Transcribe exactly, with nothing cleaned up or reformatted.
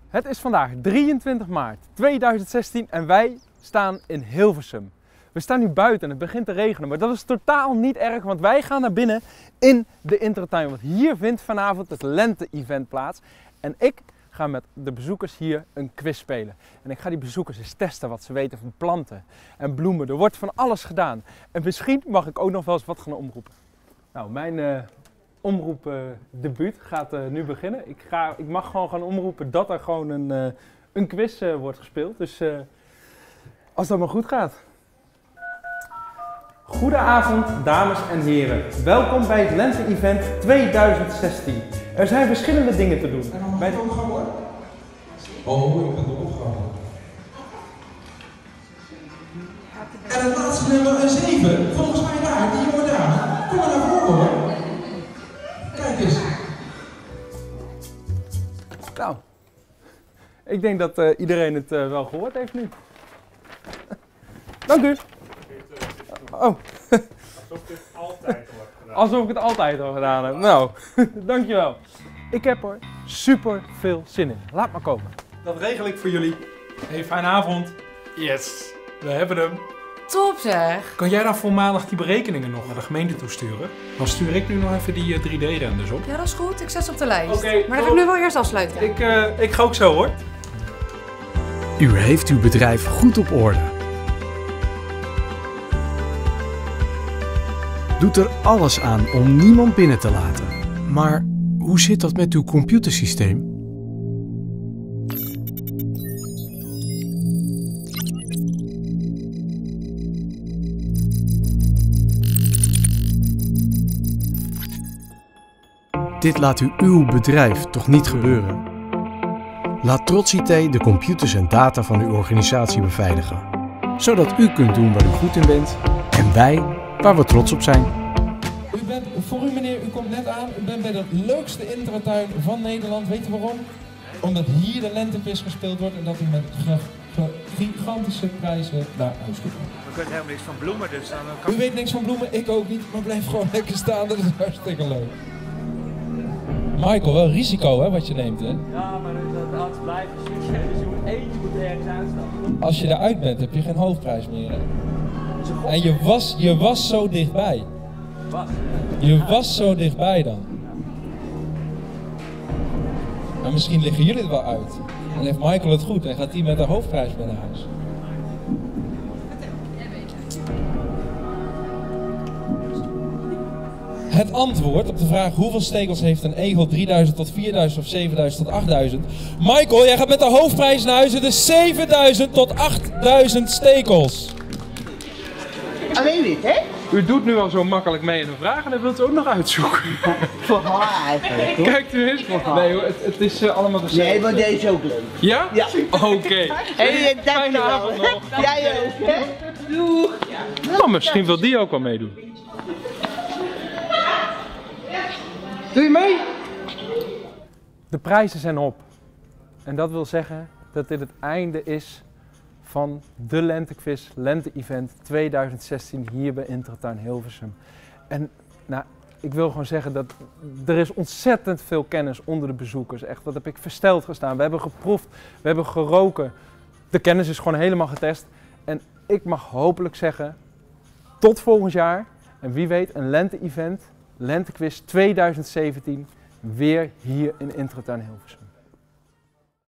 Het is vandaag drieëntwintig maart tweeduizend zestien en wij staan in Hilversum. We staan nu buiten en het begint te regenen, maar dat is totaal niet erg, want wij gaan naar binnen in de Intratuin. Want hier vindt vanavond het lente-event plaats en ik ga met de bezoekers hier een quiz spelen. En ik ga die bezoekers eens testen wat ze weten van planten en bloemen. Er wordt van alles gedaan en misschien mag ik ook nog wel eens wat gaan omroepen. Nou, mijn uh, omroepdebuut uh, gaat uh, nu beginnen. Ik, ga, ik mag gewoon gaan omroepen dat er gewoon een, uh, een quiz uh, wordt gespeeld. Dus uh, als dat maar goed gaat. Goedenavond dames en heren. Welkom bij het Lente-event tweeduizend zestien. Er zijn verschillende dingen te doen. En dan bij de opgang hoor. Oh, ik ben de opgang. En het laatste nummer een zeven. Volgens mij daar, die jonge dame. Kom maar naar voren hoor. Kijk eens. Nou, ik denk dat uh, iedereen het uh, wel gehoord heeft nu. Dank u. Oh. Alsof ik het altijd al heb gedaan. Alsof ik het altijd al gedaan heb. Nou, dankjewel. Ik heb er super veel zin in. Laat maar komen. Dat regel ik voor jullie. Hey, fijne avond. Yes, we hebben hem. Top zeg! Kan jij dan voor maandag die berekeningen nog naar de gemeente toesturen? Dan stuur ik nu nog even die uh, drie D renders op. Ja, dat is goed. Ik zet ze op de lijst. Okay, maar dan ga ik nu wel eerst afsluiten. Ik, uh, ik ga ook zo hoor. U heeft uw bedrijf goed op orde. Doet er alles aan om niemand binnen te laten. Maar hoe zit dat met uw computersysteem? Dit laat u uw bedrijf toch niet gebeuren? Laat Trots I T de computers en data van uw organisatie beveiligen. Zodat u kunt doen waar u goed in bent en wij waar we trots op zijn. U bent, voor u meneer, u komt net aan, u bent bij de leukste intratuin van Nederland. Weet u waarom? Omdat hier de lentequiz gespeeld wordt en dat u met gigantische prijzen naar huis kunt. We kunnen helemaal niks van bloemen, dus dan kan... U weet niks van bloemen, ik ook niet, maar blijf gewoon lekker staan, dat is hartstikke leuk. Michael, wel risico hè, wat je neemt hè? Ja, maar dat had blijven succes, dus je moet eentje moet ergens uitstappen. Als je eruit bent, heb je geen hoofdprijs meer hè? En je was, je was zo dichtbij. Wat? Je was zo dichtbij dan. En misschien liggen jullie er wel uit. En heeft Michael het goed en gaat hij met de hoofdprijs mee naar huis. Het antwoord op de vraag hoeveel stekels heeft een egel, drieduizend tot vierduizend of zevenduizend tot achtduizend. Michael, jij gaat met de hoofdprijs naar huis, het is zevenduizend tot achtduizend stekels. Alleen niet, hè? U doet nu al zo makkelijk mee in een vraag en dan wilt u ook nog uitzoeken. Voor haar eigenlijk, hoor. Kijkt u eens. Nee hoor, het, het is uh, allemaal dezelfde. Nee, maar deze is ook leuk. Ja? Ja. Oké. Okay. Hey, Fijne avond nog. Jij ook, hè? Doeg. Nou, misschien wil die ook wel meedoen. Doe je mee? De prijzen zijn op. En dat wil zeggen dat dit het einde is van de Lentequiz, Lente-event tweeduizend zestien hier bij Intratuin Hilversum. En nou, ik wil gewoon zeggen dat er is ontzettend veel kennis onder de bezoekers. Echt, dat heb ik versteld gestaan. We hebben geproefd, we hebben geroken. De kennis is gewoon helemaal getest. En ik mag hopelijk zeggen, tot volgend jaar. En wie weet, een Lente-event, Lentequiz tweeduizend zeventien, weer hier in Intratuin Hilversum.